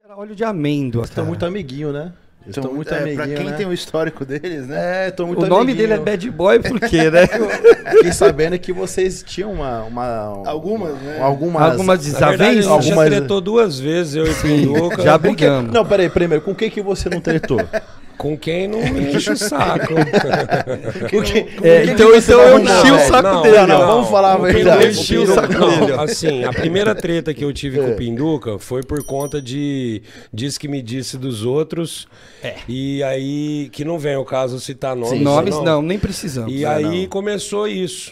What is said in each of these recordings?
Era óleo de amêndoa, Estão muito amiguinho, né? Eles estão muito amiguinho, pra quem né? tem o histórico deles, né? Tô muito O nome dele é Bad Boy por quê, né? Fiquei sabendo que vocês tinham Algumas, né? Algumas desavenças. A gente já tretou 2 vezes, eu e o Pinduca. Já brigamos. Não, peraí, primeiro, com quem que você não tretou? Com quem não me enche o saco. Então eu enchi o saco dele. Não, vamos falar a verdade. Eu enchi o saco dele. Assim, a primeira treta que eu tive com o Pinduca foi por conta de diz que me disse dos outros. E aí, que não vem o caso citar nomes. Nomes não, nem precisamos. E aí começou isso.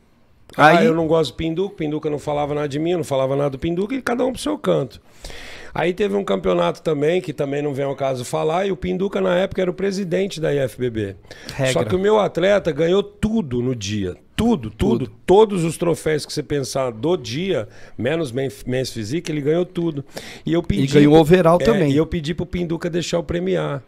Aí eu não gosto do Pinduca, o Pinduca não falava nada de mim, eu não falava nada do Pinduca, e cada um pro seu canto. Aí teve um campeonato também, que também não vem ao caso falar, e o Pinduca na época era o presidente da IFBB. Só que o meu atleta ganhou tudo no dia. Tudo. Todos os troféus que você pensar do dia, menos Men's Physique, ele ganhou tudo. E ganhou overall também. E eu pedi pro Pinduca deixar eu premiar.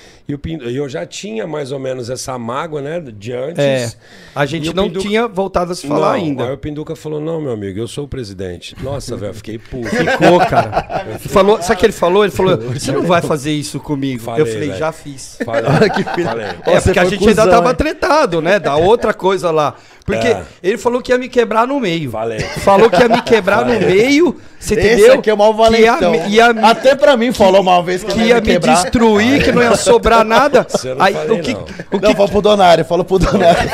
E eu já tinha mais ou menos essa mágoa, né, de antes. A gente não tinha voltado a se falar ainda. Aí o Pinduca falou, não, meu amigo, eu sou o presidente. Nossa, velho, fiquei puto. Ficou, cara. Falou, sabe o que ele falou? Ele falou, você não vai fazer isso comigo. Eu falei, véio. já fiz. Falei. Porque a gente ainda tava tretado, né, da outra coisa lá. Porque ele falou que ia me quebrar no meio. Falou que ia me quebrar no meio, você entendeu? Esse aqui é o mal valentão. Até pra mim falou uma vez que ia me destruir, que não ia sobrar nada. Aí, não, falou pro Donário, falou pro Donário.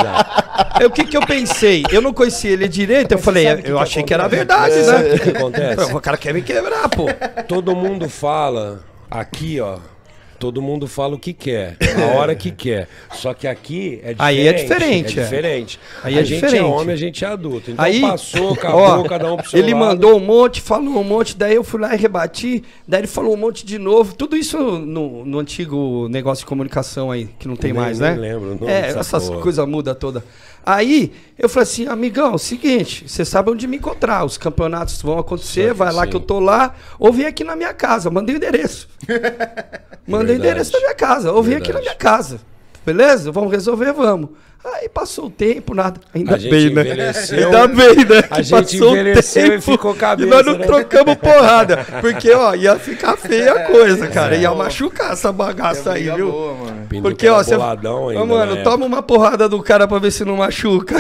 O que eu pensei? Eu não conhecia ele direito, eu falei, eu achei que era verdade, né? O que acontece? O cara quer me quebrar, pô. Todo mundo fala aqui, ó. Todo mundo fala o que quer, a hora que quer. Só que aqui é diferente. Aí é diferente. É diferente. Aí a gente é homem, a gente é adulto. Então aí, passou, acabou, cada um pro seu ele lado. mandou um monte, falou um monte, daí eu fui lá e rebati, daí ele falou um monte de novo. Tudo isso no antigo negócio de comunicação aí, que não tem mais, né? Nem lembro. Essas coisas mudam todas. Aí eu falei assim, amigão, seguinte, você sabe onde me encontrar, os campeonatos vão acontecer, vai lá que eu tô lá, ou vem aqui na minha casa, mandei o endereço. Mandei o endereço da minha casa, ou vem aqui na minha casa, beleza? Vamos resolver, vamos. Aí passou o tempo, nada. Ainda bem, né? Ainda bem, né? A gente envelheceu e ficou cabeça. E nós não trocamos porrada. Porque, ó, ia ficar feia a coisa, cara. Ia machucar essa bagaça aí, viu? Boa, mano. Porque, ó, você. Mano, toma uma porrada do cara pra ver se não machuca.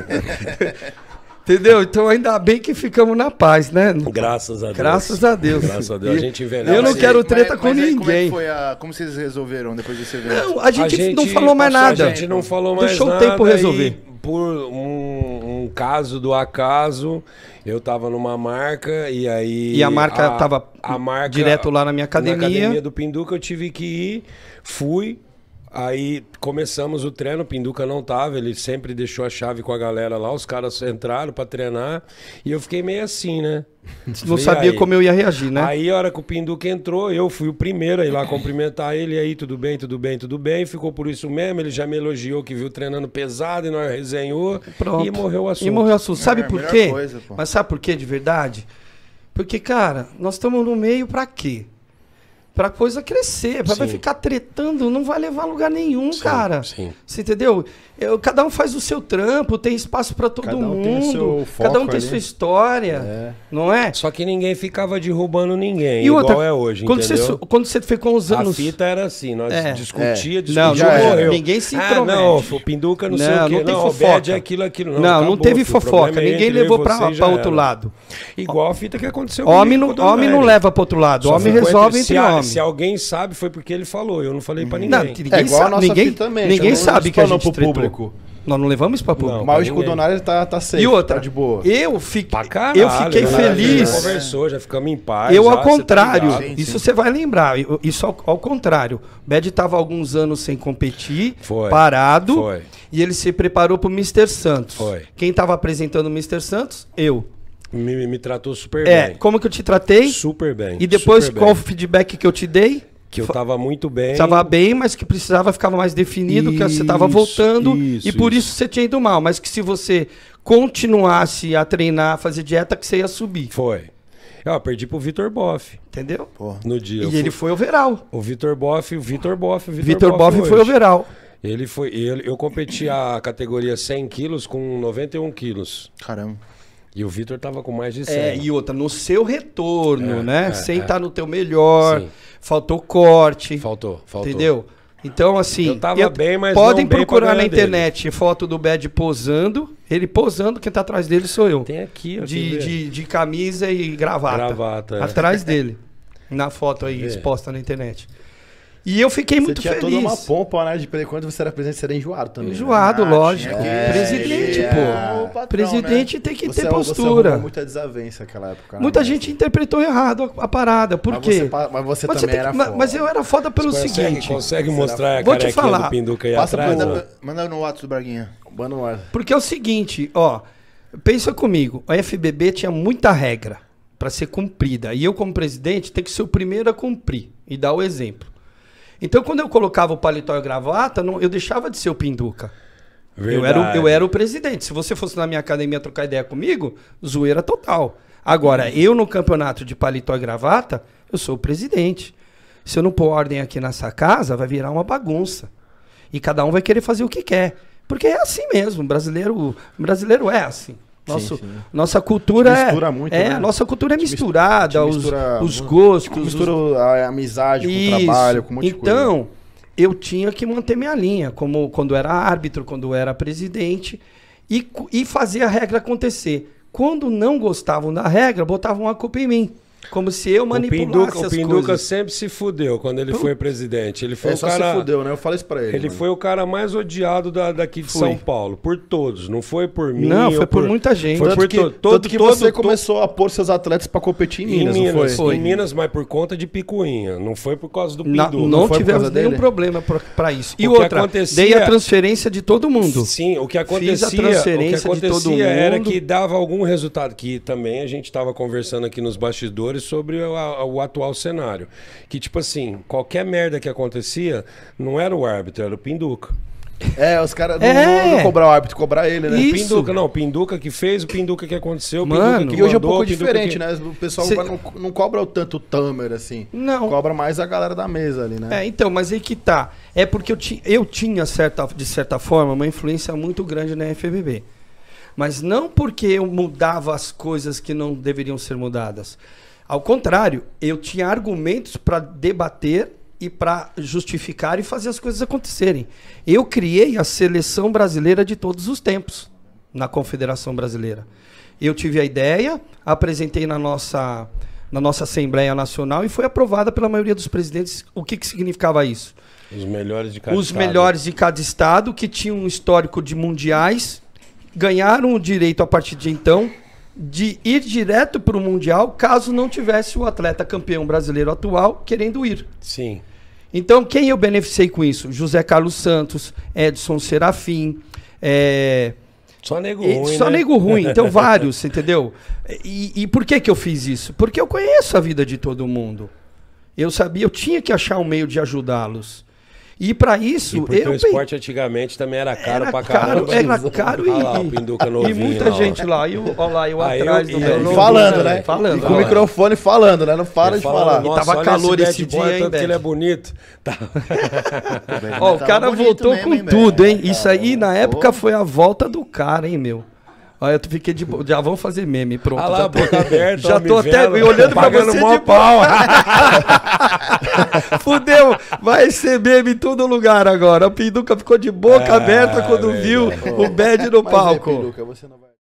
Entendeu? Então ainda bem que ficamos na paz, né? Graças a Deus. Graças a Deus. Graças a Deus. A gente envelhece. Eu não quero treta com ninguém. Como vocês resolveram depois desse evento? Não, a gente não falou mais nada. A gente não falou mais nada. Deixou o tempo resolver. Por um caso do acaso, eu tava numa marca e aí... E a marca tava direto lá na minha academia. Na academia do Pinduca eu tive que ir, fui... Aí começamos o treino, o Pinduca não tava, ele sempre deixou a chave com a galera lá, os caras entraram pra treinar e eu fiquei meio assim, né? Não sabia como eu ia reagir, né? Aí a hora que o Pinduca entrou, eu fui o primeiro a ir lá cumprimentar ele, e aí tudo bem, ficou por isso mesmo, ele já me elogiou que viu treinando pesado e nós resenhou. Pronto. E morreu o assunto. E morreu o assunto. Sabe por quê? Coisa, mas sabe por quê de verdade? Porque, cara, nós estamos no meio pra quê? Pra coisa crescer, vai ficar tretando, não vai levar a lugar nenhum, cara. Sim. Você entendeu? Cada um faz o seu trampo, tem espaço pra todo mundo. Tem o seu foco cada um tem sua história, não é? Só que ninguém ficava derrubando ninguém, e igual outra, é hoje, entendeu? Quando você ficou uns anos... A fita era assim, nós discutia, não, morreu. Ninguém se intromete. Não, o Pinduca não sei o quê. Não tem não, fofoca. É aquilo. Não teve fofoca, ninguém levou pra outro lado. Igual a fita que aconteceu homem não leva pro outro lado, homem resolve entre homens. Se alguém sabe, foi porque ele falou, eu não falei pra ninguém. Igual a nossa fita também. Ninguém sabe que a gente tretou. Público. Nós não levamos para público. Mas o Donário tá safe, e outra, tá de boa. Eu fiquei feliz. Já conversou, já ficamos em paz. Ao contrário, isso você vai lembrar. Isso ao contrário. O Bad estava há alguns anos sem competir, parado, e ele se preparou para o Mr. Santos. Quem estava apresentando o Mr. Santos? Eu. Me tratou super bem. Como que eu te tratei? Super bem. E depois, qual o feedback que eu te dei? Que eu tava muito bem. Estava bem, mas que precisava ficar mais definido, que você estava voltando e por isso você tinha ido mal. Mas que se você continuasse a treinar, a fazer dieta, que você ia subir. Foi. Eu perdi pro Vitor Boff. Entendeu? No dia. E ele foi overall. O Vitor Boff foi overall. Eu competi a categoria 100 quilos com 91 quilos. Caramba. E o Vitor tava com mais de 100. E outra, no seu retorno, né? Sem estar no teu melhor, faltou corte. Faltou. Entendeu? Então, assim, eu tava bem, mas podem não bem procurar na internet dele. foto do Bad posando. Ele posando, quem tá atrás dele sou eu. Tem aqui, ó. De camisa e gravata. Atrás dele. Na foto aí, exposta na internet. E eu fiquei muito feliz. Você tinha toda uma pompa, né? De quando você era presidente, você era enjoado também. Enjoado, lógico. Presidente, pô. Patrão, presidente, né? Tem que ter postura. Você muita desavença naquela época. Muita gente interpretou errado a parada. Por quê? Mas você também era foda. Mas eu era foda pelo seguinte. Consegue mostrar a vou te falar. do Pinduca aí atrás? Manda no WhatsApp do Braguinha. Porque é o seguinte, ó. Pensa comigo. A FBB tinha muita regra para ser cumprida. E eu, como presidente, tenho que ser o primeiro a cumprir e dar o exemplo. Então, quando eu colocava o paletó e a gravata, eu deixava de ser o Pinduca. Eu era o presidente. Se você fosse na minha academia trocar ideia comigo, zoeira total. Agora, eu no campeonato de paletó e gravata, eu sou o presidente. Se eu não pôr ordem aqui nessa casa, vai virar uma bagunça. E cada um vai querer fazer o que quer. Porque é assim mesmo. Brasileiro é assim. Nossa cultura mistura muito, né? A nossa cultura é misturada, os gostos. Mistura a amizade com o trabalho, com um monte de coisa. Então, eu tinha que manter minha linha, como quando era árbitro, quando era presidente, e fazer a regra acontecer. Quando não gostavam da regra, botavam a culpa em mim. Como se eu manipulasse O Pinduca sempre se fudeu quando ele foi presidente. Ele foi só se fudeu, né? Eu falei isso pra ele. Ele foi o cara mais odiado daqui de São Paulo. Por todos. Não foi por mim. Não, foi por muita gente. Foi tanto que você começou a pôr seus atletas pra competir em Minas, não foi? Em Minas, mas por conta de Picuinha. Não foi por causa do Pinduca. Não tivemos nenhum problema pra isso. E outra, dei a transferência de todo mundo. Sim, o que acontecia era que dava algum resultado. Que também a gente estava conversando aqui nos bastidores sobre o atual cenário. Que, tipo assim, qualquer merda que acontecia, não era o árbitro, era o Pinduca. Os caras não cobrar o árbitro, cobrar ele, né? O Pinduca que fez, o Pinduca que aconteceu, o Pinduca que e hoje é um pouco diferente, né? O pessoal não cobra tanto o Tamer, assim. Não. Cobra mais a galera da mesa ali, né? Então, mas aí que tá. É porque eu tinha, de certa forma, uma influência muito grande na FBB. Mas não porque eu mudava as coisas que não deveriam ser mudadas. Ao contrário, eu tinha argumentos para debater e para justificar e fazer as coisas acontecerem. Eu criei a seleção brasileira de todos os tempos na Confederação Brasileira. Eu tive a ideia, apresentei na nossa Assembleia Nacional e foi aprovada pela maioria dos presidentes. O que significava isso? Os melhores de cada estado. Os melhores de cada estado, que tinham um histórico de mundiais, ganharam o direito a partir de então de ir direto para o Mundial, caso não tivesse o atleta campeão brasileiro atual querendo ir. Sim. Então, quem eu beneficiei com isso? José Carlos Santos, Edson Serafim, só nego ruim, só nego ruim, então vários, entendeu? E por que eu fiz isso? Porque eu conheço a vida de todo mundo. Eu sabia, eu tinha que achar um meio de ajudá-los. E para isso... porque o esporte antigamente também era caro pra caramba. Era caro e muita gente lá. E olha lá, eu atrás do velho. Falando, né? Falando. Com o microfone falando, né? Não para de falar. E tava calor esse dia, hein, tanto que ele é bonito. Ó, o cara voltou com tudo, hein? Isso aí, na época, foi a volta do cara, hein, meu? Olha, eu fiquei de boa. Já vamos fazer meme, pronto. Ah lá, boca aberta. Já tô até olhando pra você de pau. Fudeu. Vai ser meme em todo lugar agora. O Pinduca ficou de boca aberta quando viu o Bad no palco. Pinduca, você não vai...